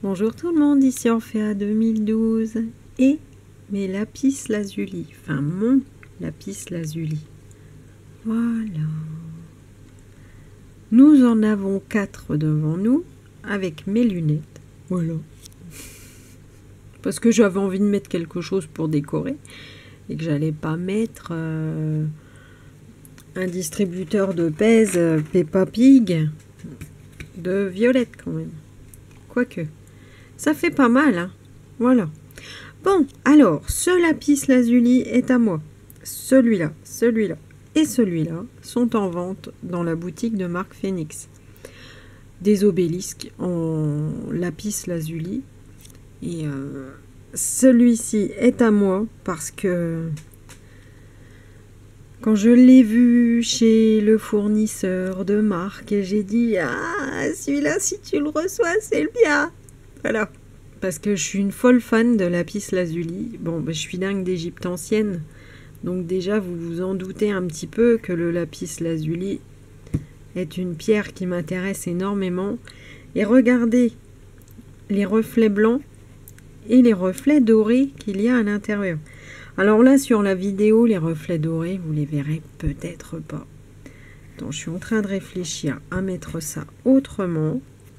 Bonjour tout le monde, ici Orphea 2012 et mes lapis lazuli, enfin mon lapis lazuli. Voilà. Nous en avons 4 devant nous avec mes lunettes. Voilà. Parce que j'avais envie de mettre quelque chose pour décorer et que j'allais pas mettre un distributeur de pèse Peppa Pig de violette quand même. Quoique. Ça fait pas mal, hein. Voilà. Bon, alors, ce lapis lazuli est à moi. Celui-là, celui-là et celui-là sont en vente dans la boutique de Marc Phoenix. Des obélisques en lapis lazuli. Et celui-ci est à moi parce que quand je l'ai vu chez le fournisseur de Marc, j'ai dit « Ah, celui-là, si tu le reçois, c'est le bien !» Voilà, parce que je suis une folle fan de lapis lazuli. Bon, ben, je suis dingue d'Égypte ancienne, donc déjà vous vous en doutez un petit peu que le lapis lazuli est une pierre qui m'intéresse énormément. Et regardez les reflets blancs et les reflets dorés qu'il y a à l'intérieur. Alors là, sur la vidéo, les reflets dorés, vous les verrez peut-être pas. Attends, je suis en train de réfléchir à mettre ça autrement.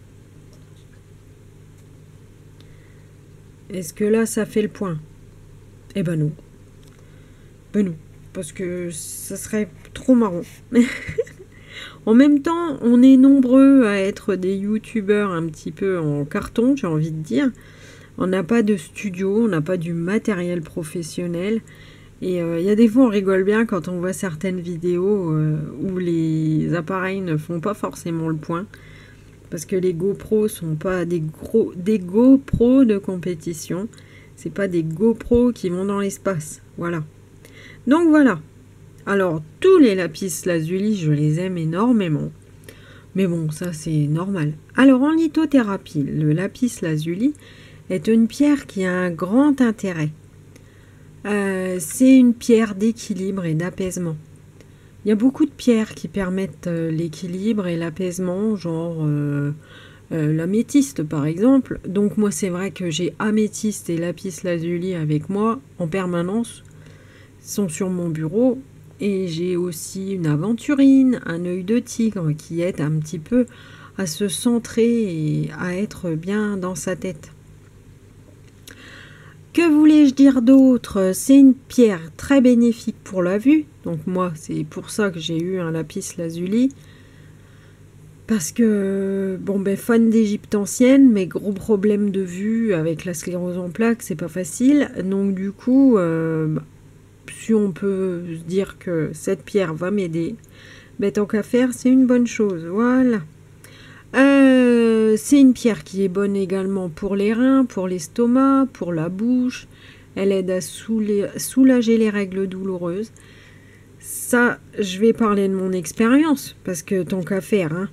Est-ce que là, ça fait le point? Eh ben non. Ben non. Parce que ça serait trop marrant. En même temps, on est nombreux à être des youtubeurs un petit peu en carton, j'ai envie de dire. On n'a pas de studio, on n'a pas du matériel professionnel. Et il y a des fois, on rigole bien quand on voit certaines vidéos où les appareils ne font pas forcément le point. Parce que les GoPro sont pas des GoPro de compétition. C'est pas des GoPro qui vont dans l'espace. Voilà. Donc voilà. Alors, tous les lapis lazuli, je les aime énormément. Mais bon, ça c'est normal. Alors, en lithothérapie, le lapis lazuli est une pierre qui a un grand intérêt. C'est une pierre d'équilibre et d'apaisement. Il y a beaucoup de pierres qui permettent l'équilibre et l'apaisement, genre l'améthyste par exemple. Donc moi c'est vrai que j'ai améthyste et lapis lazuli avec moi en permanence. Ils sont sur mon bureau. Et j'ai aussi une aventurine, un œil de tigre qui aide un petit peu à se centrer et à être bien dans sa tête. Que voulais-je dire d'autre? C'est une pierre très bénéfique pour la vue. Donc moi, c'est pour ça que j'ai eu un lapis lazuli. Parce que, bon ben, fan d'Égypte ancienne, mais gros problème de vue avec la sclérose en plaques, c'est pas facile. Donc du coup, si on peut se dire que cette pierre va m'aider, ben tant qu'à faire, c'est une bonne chose. Voilà. C'est une pierre qui est bonne également pour les reins, pour l'estomac, pour la bouche. Elle aide à soulager les règles douloureuses. Ça, je vais parler de mon expérience, parce que tant qu'à faire, hein,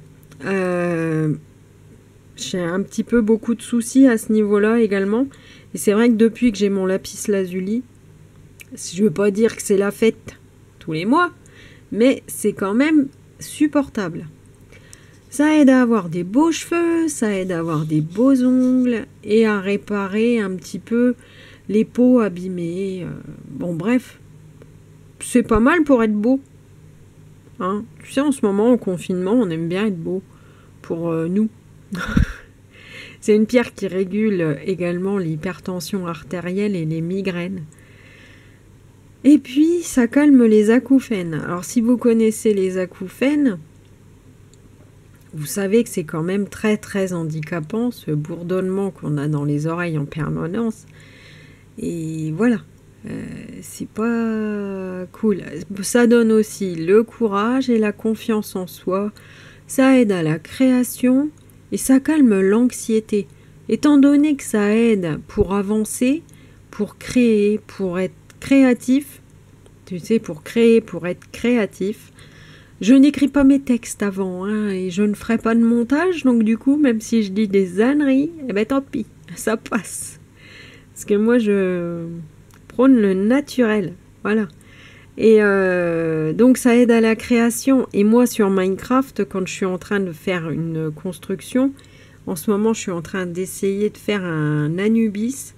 j'ai un petit peu beaucoup de soucis à ce niveau-là également. Et c'est vrai que depuis que j'ai mon lapis lazuli, je ne veux pas dire que c'est la fête tous les mois, mais c'est quand même supportable. Ça aide à avoir des beaux cheveux, ça aide à avoir des beaux ongles et à réparer un petit peu les peaux abîmées. Bon, bref, c'est pas mal pour être beau. Hein, tu sais, en ce moment, en confinement, on aime bien être beau pour nous. C'est une pierre qui régule également l'hypertension artérielle et les migraines. Et puis, ça calme les acouphènes. Alors, si vous connaissez les acouphènes, vous savez que c'est quand même très très handicapant, ce bourdonnement qu'on a dans les oreilles en permanence. Et voilà, c'est pas cool. Ça donne aussi le courage et la confiance en soi. Ça aide à la création et ça calme l'anxiété. Étant donné que ça aide pour avancer, pour créer, pour être créatif, tu sais, pour créer, pour être créatif. Je n'écris pas mes textes avant, hein, et je ne ferai pas de montage, donc du coup, même si je dis des âneries, eh ben tant pis, ça passe. Parce que moi, je prône le naturel, voilà. Et donc, ça aide à la création. Et moi, sur Minecraft, quand je suis en train de faire une construction, En ce moment, je suis en train d'essayer de faire un Anubis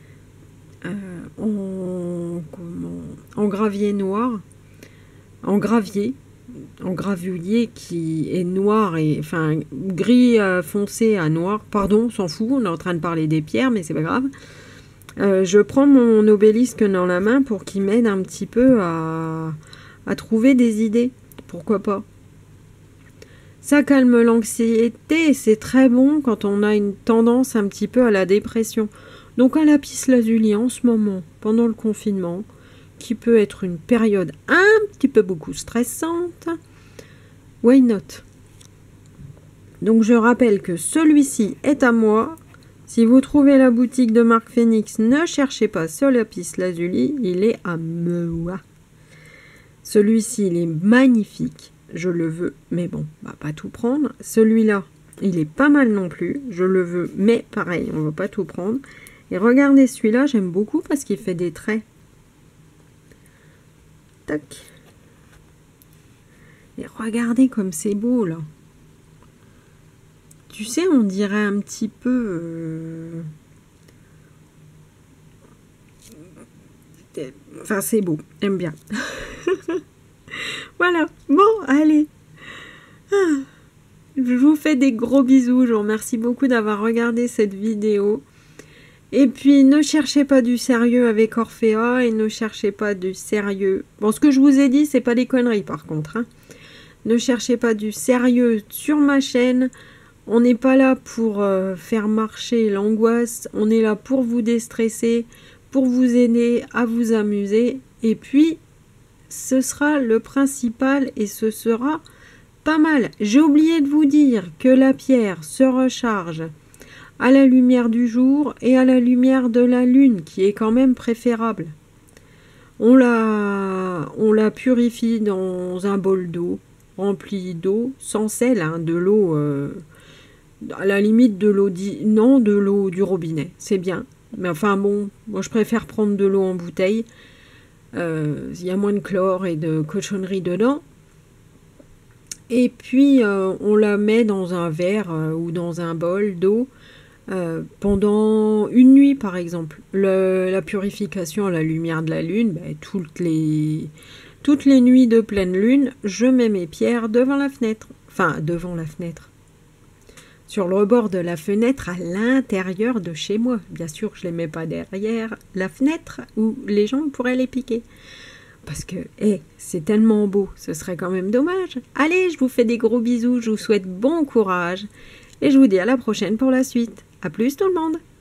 en gravier noir, en gravurier qui est noir et enfin gris foncé à noir. Pardon, on s'en fout, on est en train de parler des pierres, mais c'est pas grave. Je prends mon obélisque dans la main pour qu'il m'aide un petit peu à trouver des idées. Pourquoi pas? Ça calme l'anxiété et c'est très bon quand on a une tendance un petit peu à la dépression. Donc un lapis lazuli en ce moment, pendant le confinement, qui peut être une période un petit peu beaucoup stressante, why not? Donc je rappelle que celui-ci est à moi. Si vous trouvez la boutique de Marc Phoenix, ne cherchez pas ce lapis lazuli, il est à moi. Celui-ci, il est magnifique, je le veux, mais bon, pas tout prendre. Celui-là, il est pas mal non plus, je le veux, mais pareil, on va pas tout prendre. Et regardez celui-là, j'aime beaucoup parce qu'il fait des traits. Tac. Et regardez comme c'est beau, là. Tu sais, on dirait un petit peu... Enfin, c'est beau. J'aime bien. Voilà. Bon, allez. Je vous fais des gros bisous. Je vous remercie beaucoup d'avoir regardé cette vidéo. Et puis, ne cherchez pas du sérieux avec Orphea et ne cherchez pas du sérieux. Bon, ce que je vous ai dit, c'est pas des conneries, par contre. Hein. Ne cherchez pas du sérieux sur ma chaîne. On n'est pas là pour faire marcher l'angoisse. On est là pour vous déstresser, pour vous aider à vous amuser. Et puis, ce sera le principal et ce sera pas mal. J'ai oublié de vous dire que la pierre se recharge à la lumière du jour et à la lumière de la lune, qui est quand même préférable. On la purifie dans un bol d'eau, rempli d'eau, sans sel, hein, de l'eau, à la limite de l'eau, non, de l'eau du robinet, c'est bien. Mais enfin bon, moi je préfère prendre de l'eau en bouteille. Il y a moins de chlore et de cochonnerie dedans. Et puis on la met dans un verre ou dans un bol d'eau pendant une nuit par exemple. La purification à la lumière de la lune, toutes les nuits de pleine lune, je mets mes pierres devant la fenêtre. Enfin, devant la fenêtre. Sur le rebord de la fenêtre à l'intérieur de chez moi. Bien sûr, je ne les mets pas derrière la fenêtre où les gens pourraient les piquer. Parce que, c'est tellement beau, ce serait quand même dommage. Allez, je vous fais des gros bisous, je vous souhaite bon courage. Et je vous dis à la prochaine pour la suite. À plus tout le monde!